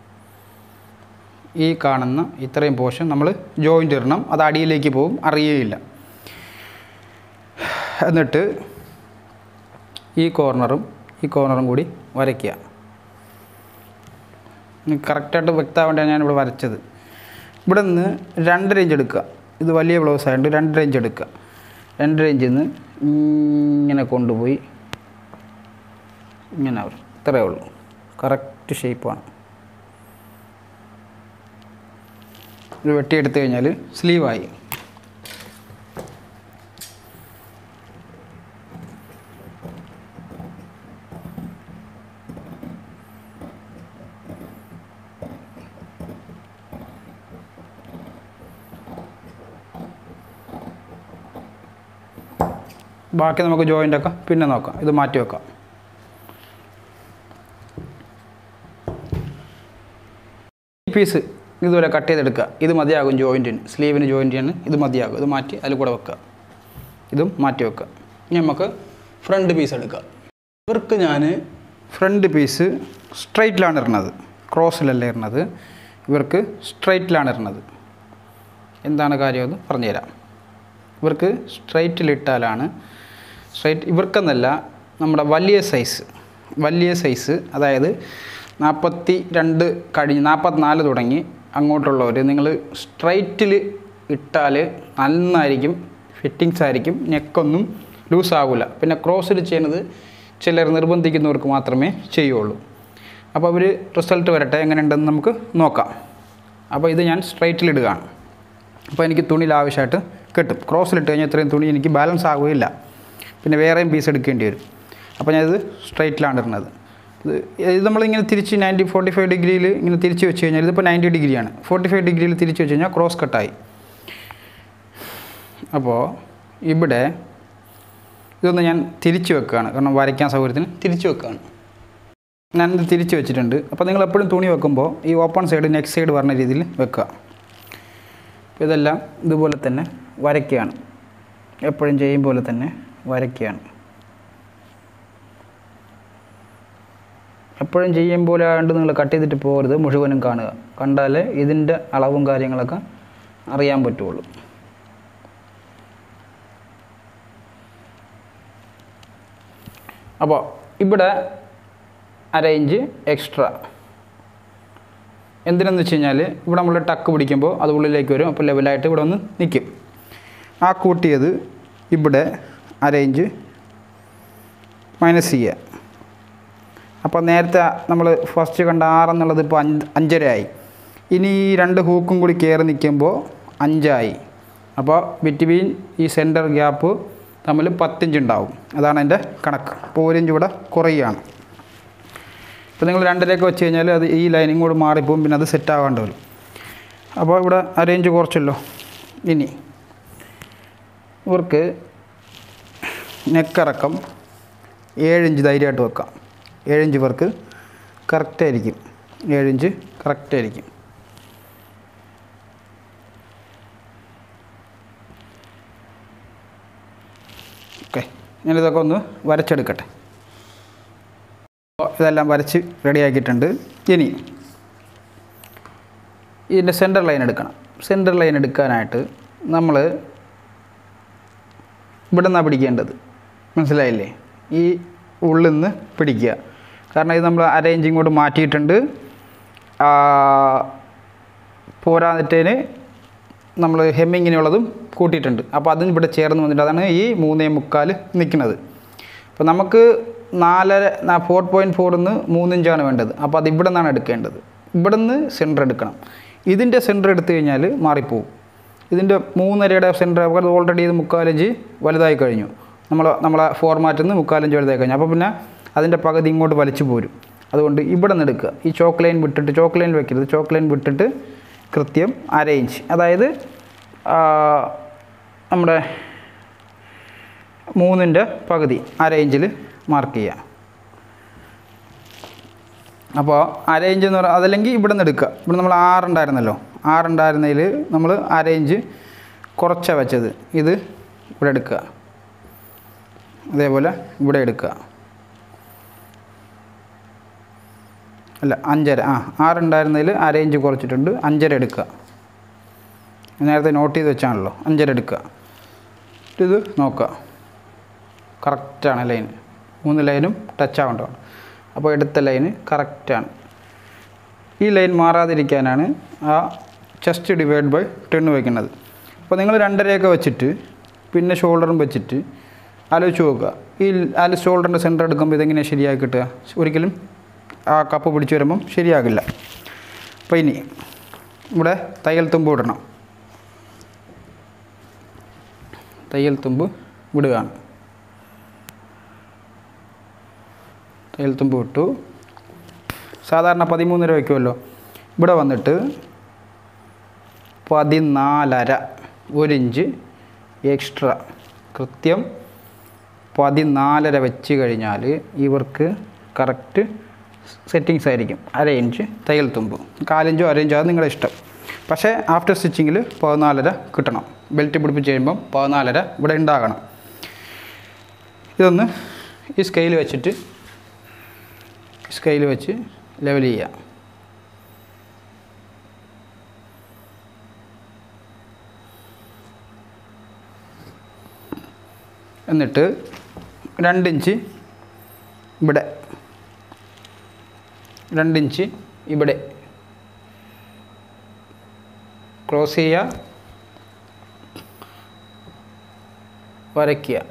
ഈ കാണുന്ന ഇത്രയും പോർഷൻ നമ്മൾ ജോയിൻ്റ് ഇടണം. അത് അടിയിലേക്ക് പോകും, അറിയുകയില്ല. എന്നിട്ട് ഈ കോർണറും ഈ കോർണറും കൂടി വരയ്ക്കുക. കറക്റ്റായിട്ട് വ്യക്തമാവേണ്ടിയാണ് ഞാനിവിടെ വരച്ചത്. ഇവിടെ നിന്ന് രണ്ടര ഇഞ്ച് എടുക്കുക. ഇത് വലിയ ബ്ലൗസ് ആയതുകൊണ്ട് രണ്ടര ഇഞ്ച് എടുക്കുക. രണ്ടര ഇഞ്ചിൽ നിന്ന് ഇങ്ങനെ കൊണ്ടുപോയി ഇങ്ങനെ വരും. ഇത്രയേ ഉള്ളൂ. കറക്റ്റ് ഷേപ്പാണ്. ഇത് വെട്ടിയെടുത്ത് കഴിഞ്ഞാൽ സ്ലീവായി. ബാക്കി നമുക്ക് ജോയിൻ്റൊക്കെ പിന്നെ നോക്കാം. ഇത് മാറ്റി വെക്കാം. ഈ പീസ് ഇതുപോലെ കട്ട് ചെയ്തെടുക്കുക. ഇത് മതിയാകും ജോയിൻറ്റിന്, സ്ലീവിന് ജോയിൻറ്റിന് ഇത് മതിയാകും. ഇത് മാറ്റി അതിൽ കൂടെ വെക്കുക. ഇതും മാറ്റി വെക്കുക. ഇനി നമുക്ക് ഫ്രണ്ട് പീസ് എടുക്കാം. ഇവർക്ക് ഞാൻ ഫ്രണ്ട് പീസ് സ്ട്രൈറ്റിലാണ് ഇടുന്നത്, ക്രോസിലല്ല ഇടുന്നത്. ഇവർക്ക് സ്ട്രൈറ്റിലാണ് ഇടുന്നത്. എന്താണ് കാര്യമെന്ന് പറഞ്ഞുതരാം. ഇവർക്ക് സ്ട്രൈറ്റിലിട്ടാലാണ് സ്ട്രൈറ്റ് ഇവർക്കെന്നല്ല, നമ്മുടെ വലിയ സൈസ് വലിയ സൈസ് അതായത് നാൽപ്പത്തി രണ്ട് കഴിഞ്ഞ് നാൽപ്പത്തിനാല് തുടങ്ങി അങ്ങോട്ടുള്ളവർ നിങ്ങൾ സ്ട്രൈറ്റിൽ ഇട്ടാൽ നന്നായിരിക്കും, ഫിറ്റിങ്സ് ആയിരിക്കും, നെക്കൊന്നും ലൂസാകില്ല. പിന്നെ ക്രോസിൽ ചെയ്യുന്നത് ചിലർ നിർബന്ധിക്കുന്നവർക്ക് മാത്രമേ ചെയ്യുള്ളൂ. അപ്പോൾ അവർ റിസൾട്ട് വരട്ടെ എങ്ങനെയുണ്ടെന്ന് നമുക്ക് നോക്കാം. അപ്പോൾ ഇത് ഞാൻ സ്ട്രൈറ്റിലിടുകയാണ്. അപ്പോൾ എനിക്ക് തുണിയിൽ ആവശ്യമായിട്ട് കിട്ടും. ക്രോസിലിട്ട് കഴിഞ്ഞാൽ ഇത്രയും തുണി എനിക്ക് ബാലൻസ് ആവുകയില്ല, പിന്നെ വേറെയും പീസ് എടുക്കേണ്ടി വരും. അപ്പോൾ ഞാനിത് സ്ട്രൈറ്റിലാണ് ഇടുന്നത്. ഇത് ഇത് നമ്മളിങ്ങനെ തിരിച്ച് നയൻറ്റി ഫോർട്ടി ഫൈവ് ഡിഗ്രിയിൽ ഇങ്ങനെ തിരിച്ച് വെച്ച് കഴിഞ്ഞാൽ ഇതിപ്പോൾ നയൻറ്റി ഡിഗ്രിയാണ്. ഫോർട്ടി ഫൈവ് ഡിഗ്രിയിൽ തിരിച്ച് വെച്ച് കഴിഞ്ഞാൽ ക്രോസ് കട്ടായി. അപ്പോൾ ഇവിടെ ഇതൊന്ന് ഞാൻ തിരിച്ച് വെക്കുകയാണ്, കാരണം വരയ്ക്കാൻ സൗകര്യത്തിന് തിരിച്ച് വെക്കുകയാണ്. ഞാനിത് തിരിച്ച് വെച്ചിട്ടുണ്ട്. അപ്പോൾ നിങ്ങൾ എപ്പോഴും തുണി വെക്കുമ്പോൾ ഈ ഓപ്പൺ സൈഡ് നെക്സ്റ്റ് സൈഡ് പറഞ്ഞ രീതിയിൽ വെക്കുക. ഇതെല്ലാം ഇതുപോലെ തന്നെ വരയ്ക്കുകയാണ്, എപ്പോഴും ചെയ്യും പോലെ തന്നെ വരയ്ക്കുകയാണ്. എപ്പോഴും ചെയ്യും പോലെ ആയതുകൊണ്ട് നിങ്ങൾ കട്ട് ചെയ്തിട്ട് പോകരുത്, മുഴുവനും കാണുക. കണ്ടാലേ ഇതിൻ്റെ അളവും കാര്യങ്ങളൊക്കെ അറിയാൻ പറ്റുള്ളൂ. അപ്പോൾ ഇവിടെ അരയിഞ്ച് എക്സ്ട്രാ എന്തിനെന്ന് വെച്ച് കഴിഞ്ഞാൽ ഇവിടെ നമ്മൾ ടക്ക് പിടിക്കുമ്പോൾ അത് ഉള്ളിലേക്ക് വരും. അപ്പോൾ ലെവലായിട്ട് ഇവിടെ ഒന്ന് നിൽക്കും. ആ കൂട്ടിയത് ഇവിടെ അരയിഞ്ച് മൈനസ് ചെയ്യുക. അപ്പോൾ നേരത്തെ നമ്മൾ ഫസ്റ്റ് കണ്ട ആറെന്നുള്ളത് ഇപ്പോൾ അഞ്ച് അഞ്ചരയായി. ഇനി ഈ രണ്ട് ഹൂക്കും കൂടി കയറി നിൽക്കുമ്പോൾ അഞ്ചായി. അപ്പോൾ ബിറ്റ്വീൻ ഈ സെൻറ്റർ ഗ്യാപ്പ് തമ്മിൽ പത്തിഞ്ച് ഉണ്ടാവും. അതാണ് എൻ്റെ കണക്ക്. അപ്പോൾ ഒരു ഇഞ്ച് ഇവിടെ കുറയുകയാണ്. ഇപ്പോൾ നിങ്ങൾ രണ്ടരയൊക്കെ വെച്ച് കഴിഞ്ഞാൽ അത് ഈ ലൈനിങ് കൂടെ മാറിപ്പോവും, പിന്നെ അത് സെറ്റ് ആകാണ്ട് വരും. അപ്പോൾ ഇവിടെ അരയിഞ്ച് കുറച്ചല്ലോ. ഇനി ഇവർക്ക് നെക്കിറക്കം ഏഴിഞ്ച് ധൈര്യമായിട്ട് വെക്കാം. ഏഴിഞ്ച് ഇവർക്ക് കറക്റ്റായിരിക്കും. ഏഴിഞ്ച് കറക്റ്റായിരിക്കും. ഓക്കെ, ഞാനിതൊക്കെ ഒന്ന് വരച്ചെടുക്കട്ടെ. അപ്പോൾ ഇതെല്ലാം വരച്ച് റെഡിയാക്കിയിട്ടുണ്ട്. ഇനി ഇതിൻ്റെ സെൻറ്റർ ലൈൻ എടുക്കണം. സെൻറ്റർ ലൈൻ എടുക്കാനായിട്ട് നമ്മൾ ഇവിടെ നിന്നാണ് പിടിക്കേണ്ടത്. മനസ്സിലായില്ലേ? ഈ ഉള്ളിൽ നിന്ന് പിടിക്കുക. കാരണം ഇത് നമ്മൾ അരയിഞ്ച് ഇങ്ങോട്ട് മാറ്റിയിട്ടുണ്ട്. പോരാതിട്ടതിന് നമ്മൾ ഹെമ്മിങ്ങിനുള്ളതും കൂട്ടിയിട്ടുണ്ട്. അപ്പോൾ അതിന് ഇവിടെ ചേർന്ന് വന്നിട്ട് അതാണ് ഈ മൂന്നേ മുക്കാൽ നിൽക്കുന്നത്. അപ്പോൾ നമുക്ക് നാലര ഫോർ പോയിൻറ്റ് ഫോറിൽ നിന്ന് മൂന്നിഞ്ചാണ് വേണ്ടത്. അപ്പോൾ അത് ഇവിടെ നിന്നാണ് എടുക്കേണ്ടത്. ഇവിടെ നിന്ന് സെൻറ്റർ എടുക്കണം. ഇതിൻ്റെ സെൻറ്റർ എടുത്തു കഴിഞ്ഞാൽ മാറിപ്പോവും. ഇതിൻ്റെ മൂന്നരയുടെ സെൻറ്റർ അത് ഓൾറെഡി ഇത് മുക്കാലഞ്ച് വലുതായി കഴിഞ്ഞു. നമ്മൾ നമ്മളെ ഫോർമാറ്റിൽ നിന്ന് മുക്കാലഞ്ച് വലുതായി കഴിഞ്ഞു. അപ്പോൾ പിന്നെ അതിൻ്റെ പകുതി ഇങ്ങോട്ട് വലിച്ചു പോരും. അതുകൊണ്ട് ഇവിടെ നിന്ന് എടുക്കുക. ഈ ചോക്ക് ലൈൻ വിട്ടിട്ട് ചോക്ക് ലൈൻ വെക്കരുത്. ചോക്ക് ലൈൻ വിട്ടിട്ട് കൃത്യം അര ഇഞ്ച്, അതായത് നമ്മുടെ മൂന്നിൻ്റെ പകുതി അര ഇഞ്ചിൽ മാർക്ക് ചെയ്യുക. അപ്പോൾ അര ഇഞ്ച് എന്ന് പറഞ്ഞാൽ അതല്ലെങ്കിൽ ഇവിടെ നിന്ന് എടുക്കുക. ഇവിടെ നമ്മൾ ആറുണ്ടായിരുന്നല്ലോ, ആറുണ്ടായിരുന്നതിൽ നമ്മൾ അര ഇഞ്ച് കുറച്ചാണ് വെച്ചത്. ഇത് ഇവിടെ എടുക്കുക, അതേപോലെ ഇവിടെ എടുക്കുക. അല്ല അഞ്ചര, ആ ആറുണ്ടായിരുന്നതിൽ അര ഇഞ്ച് കുറച്ചിട്ടുണ്ട്, അഞ്ചര എടുക്കുക. നേരത്തെ നോട്ട് ചെയ്ത് വെച്ചാണല്ലോ, അഞ്ചര എടുക്കുക. ഇത് നോക്കുക, കറക്റ്റാണ് ലൈൻ. മൂന്ന് ലൈനും ടച്ച് ആവേണ്ടതാണ്. അപ്പോൾ എടുത്ത ലൈന് കറക്റ്റാണ്. ഈ ലൈൻ മാറാതിരിക്കാനാണ് ആ ചെസ്റ്റ് ഡിവൈഡ് ബൈ ടെൻ വയ്ക്കുന്നത്. അപ്പോൾ നിങ്ങൾ രണ്ടരയൊക്കെ വെച്ചിട്ട് പിന്നെ ഷോൾഡറും വെച്ചിട്ട് ആലോചിച്ച് നോക്കുക. ഈ ആ ഷോൾഡറിൻ്റെ സെൻറ്റർ എടുക്കുമ്പോൾ ഇതെങ്ങനെയാണ് ശരിയായി കിട്ടുക? ഒരിക്കലും ആ കപ്പ് പിടിച്ച് വരുമ്പം ശരിയാകില്ല. അപ്പോൾ ഇനി ഇവിടെ തയ്യൽ തുമ്പ് ഇടണം. തയ്യൽ തുമ്പ് വിടുകയാണ്. തയ്യൽ തുമ്പ് വിട്ടു. സാധാരണ പതിമൂന്നര വയ്ക്കുമല്ലോ. ഇവിടെ വന്നിട്ട് പതിനാലര, ഒരിഞ്ച് എക്സ്ട്രാ, കൃത്യം പതിനാലര വെച്ച് കഴിഞ്ഞാൽ ഇവർക്ക് കറക്റ്റ് സെറ്റിങ്സ് ആയിരിക്കും. അര ഇഞ്ച് തയ്യൽ തുമ്പ്, കാലിഞ്ചോ അരയിഞ്ചോ അത് നിങ്ങളുടെ ഇഷ്ടം. പക്ഷേ ആഫ്റ്റർ സ്റ്റിച്ചിങ്ങിൽ പതിനാലര കിട്ടണം. ബെൽറ്റ് പിടിപ്പിച്ച് കഴിയുമ്പം പതിനാലര ഇവിടെ ഉണ്ടാകണം. ഇതൊന്ന് ഈ സ്കെയിൽ വെച്ചിട്ട് സ്കെയിൽ വെച്ച് ലെവൽ ചെയ്യുക. എന്നിട്ട് രണ്ടിഞ്ച് ഇവിടെ, രണ്ടിഞ്ച് ഇവിടെ ക്രോസ് ചെയ്യുക, വരയ്ക്കുക.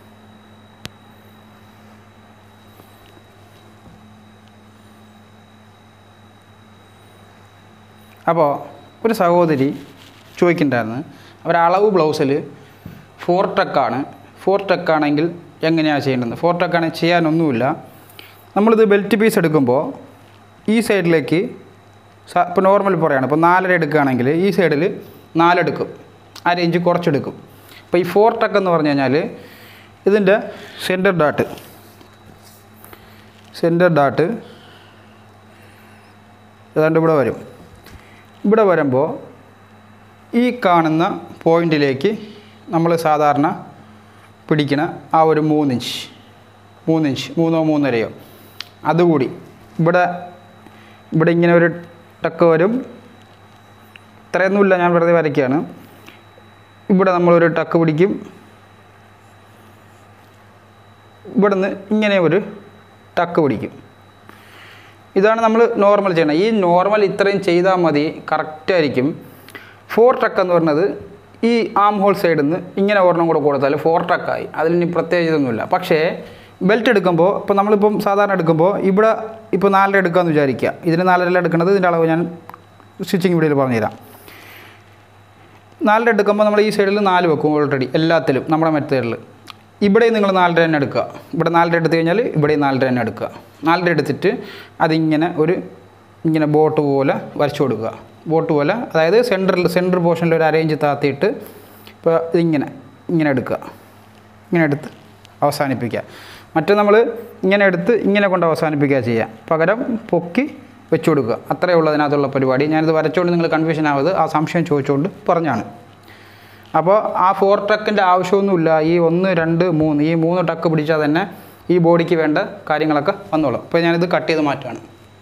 അപ്പോൾ ഒരു സഹോദരി ചോദിക്കണ്ടായിരുന്നു, അവരളവ് ബ്ലൗസിൽ ഫോർ ടക്കാണ്. ഫോർ ടക്കാണെങ്കിൽ എങ്ങനെയാണ് ചെയ്യേണ്ടത്? ഫോർ ടക്കാണെങ്കിൽ ചെയ്യാനൊന്നുമില്ല. നമ്മളിത് ബെൽറ്റ് പീസ് എടുക്കുമ്പോൾ ഈ സൈഡിലേക്ക് ഇപ്പോൾ നോർമൽ പറയുകയാണ്, ഇപ്പോൾ നാലര എടുക്കുകയാണെങ്കിൽ ഈ സൈഡിൽ നാലെടുക്കും, അര ഇഞ്ച് കുറച്ചെടുക്കും. അപ്പോൾ ഈ ഫോർ ടക്ക് എന്ന് പറഞ്ഞു കഴിഞ്ഞാൽ ഇതിൻ്റെ സെൻറ്റർ ഡാട്ട് സെൻറ്റർ ഡാട്ട് ഏതാണ്ട് ഇവിടെ വരും. ഇവിടെ വരുമ്പോൾ ഈ കാണുന്ന പോയിൻറ്റിലേക്ക് നമ്മൾ സാധാരണ പിടിക്കണ ആ ഒരു മൂന്നിഞ്ച് മൂന്നിഞ്ച് മൂന്നോ മൂന്നരയോ അതുകൂടി ഇവിടെ ഇവിടെ ഇങ്ങനെ ഒരു ടക്ക് വരും. ഇത്രയൊന്നുമില്ല, ഞാൻ വെറുതെ വരയ്ക്കുകയാണ്. ഇവിടെ നമ്മളൊരു ടക്ക് പിടിക്കും. ഇവിടെ നിന്ന് ഇങ്ങനെ ഒരു ടക്ക് പിടിക്കും. ഇതാണ് നമ്മൾ നോർമൽ ചെയ്യണം. ഈ നോർമൽ ഇത്രയും ചെയ്താൽ മതി, കറക്റ്റായിരിക്കും. ഫോർ ടക്ക് എന്ന് പറഞ്ഞത് ഈ ആം ഹോൾ സൈഡിൽ നിന്ന് ഇങ്ങനെ ഒരെണ്ണം കൂടെ കൊടുത്താൽ ഫോർ ടക്കായി. അതിന് പ്രത്യേകിച്ച് ഇതൊന്നുമില്ല. പക്ഷേ ബെൽറ്റ് എടുക്കുമ്പോൾ ഇപ്പോൾ നമ്മളിപ്പം സാധാരണ എടുക്കുമ്പോൾ ഇവിടെ ഇപ്പോൾ നാലര എടുക്കാമെന്ന് വിചാരിക്കുക. ഇതിന് നാലര എടുക്കുന്നത്, ഇതിൻ്റെ അളവ് ഞാൻ സ്റ്റിച്ചിങ് വീഡിയോയിൽ പറഞ്ഞുതരാം. നാലര എടുക്കുമ്പോൾ നമ്മൾ ഈ സൈഡിൽ നാല് വെക്കും ഓൾറെഡി എല്ലാത്തിലും നമ്മുടെ മെത്തേഡിൽ. ഇവിടെ നിങ്ങൾ നാലര തന്നെ എടുക്കുക. ഇവിടെ നാലര എടുത്തു കഴിഞ്ഞാൽ ഇവിടെ നാലര തന്നെ എടുക്കുക. നാലര എടുത്തിട്ട് അതിങ്ങനെ ഒരു ഇങ്ങനെ ബോട്ട് പോലെ വരച്ചു കൊടുക്കുക. ബോട്ട് പോലെ, അതായത് സെൻറ്ററിൽ സെൻറ്റർ പോർഷനിൽ ഒരു അരയിഞ്ച് താത്തിയിട്ട് ഇപ്പോൾ ഇതിങ്ങനെ ഇങ്ങനെ എടുക്കുക. ഇങ്ങനെ എടുത്ത് അവസാനിപ്പിക്കുക. മറ്റേ നമ്മൾ ഇങ്ങനെ എടുത്ത് ഇങ്ങനെ കൊണ്ട് അവസാനിപ്പിക്കുക ചെയ്യുക. പകരം പൊക്കി വെച്ചു കൊടുക്കുക. അത്രയേ ഉള്ളൂ അതിനകത്തുള്ള പരിപാടി. ഞാനിത് വരച്ചുകൊണ്ട് നിങ്ങൾ കൺഫ്യൂഷൻ ആവത്, ആ സംശയം ചോദിച്ചുകൊണ്ട് പറഞ്ഞാണ്. അപ്പോൾ ആ ഫോർ ടക്കിൻ്റെ ആവശ്യമൊന്നുമില്ല. ഈ ഒന്ന് രണ്ട് മൂന്ന് ഈ മൂന്ന് ടക്ക് പിടിച്ചാൽ തന്നെ ഈ ബോഡിക്ക് വേണ്ട കാര്യങ്ങളൊക്കെ വന്നോളും. അപ്പോൾ ഞാനിത് കട്ട് ചെയ്ത് മാറ്റുകയാണ്.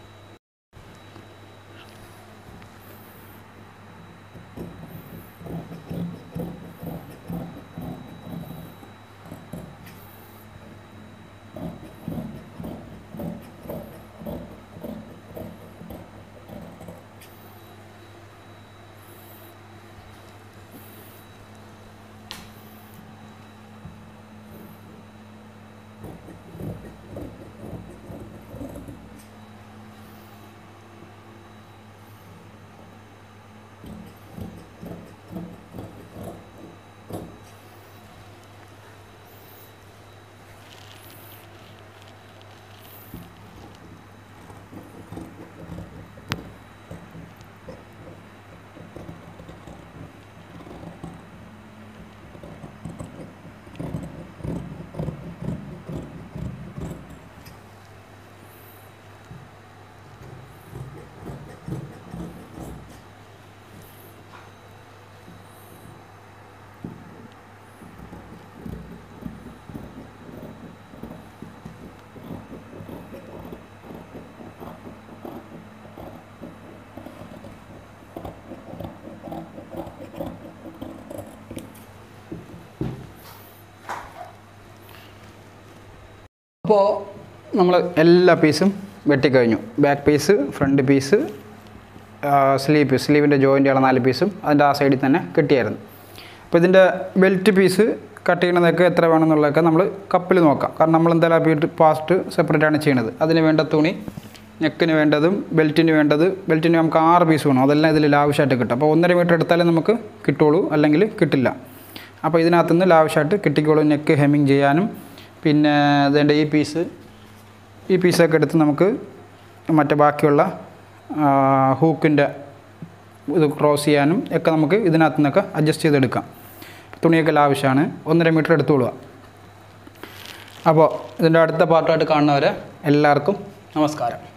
അപ്പോൾ നമ്മൾ എല്ലാ പീസും വെട്ടിക്കഴിഞ്ഞു. Back piece, front piece, sleeve piece, സ്ലീവിൻ്റെ ജോയിൻ്റുള്ള നാല് പീസും അതിൻ്റെ ആ സൈഡിൽ തന്നെ കിട്ടിയായിരുന്നു. അപ്പോൾ ഇതിൻ്റെ ബെൽറ്റ് പീസ് കട്ട് ചെയ്യണതൊക്കെ എത്ര വേണമെന്നുള്ളതൊക്കെ നമ്മൾ കപ്പിൽ നോക്കാം. കാരണം നമ്മൾ എന്തായാലും പീട്ട് പാസ്റ്റ് സെപ്പറേറ്റ് ആണ് ചെയ്യണത്. അതിന് വേണ്ട തുണി നെക്കിന് വേണ്ടതും ബെൽറ്റിന് വേണ്ടത് ബെൽറ്റിന് നമുക്ക് ആറ് പീസ് വേണം അതെല്ലാം ഇതിൽ ലാവിഷായിട്ട് കിട്ടും അപ്പോൾ ഒന്നര മീറ്റർ എടുത്താലേ നമുക്ക് കിട്ടുള്ളൂ അല്ലെങ്കിൽ കിട്ടില്ല അപ്പോൾ ഇതിനകത്തുനിന്ന് ലാവിഷായിട്ട് കിട്ടിക്കോളൂ നെക്ക് ഹെമ്മിങ് ചെയ്യാനും പിന്നെ അതിൻ്റെ ഈ പീസ് ഈ പീസൊക്കെ എടുത്ത് നമുക്ക് മറ്റേ ബാക്കിയുള്ള ഹൂക്കിൻ്റെ ഇത് ക്രോസ് ചെയ്യാനും ഒക്കെ നമുക്ക് ഇതിനകത്തു നിന്നൊക്കെ അഡ്ജസ്റ്റ് ചെയ്തെടുക്കാം തുണിയൊക്കെ ലാവിഷാണ് ഒന്നര മീറ്റർ എടുത്തോളുക അപ്പോൾ ഇതിൻ്റെ അടുത്ത പാർട്ടായിട്ട് കാണുന്നവരെ എല്ലാവർക്കും നമസ്കാരം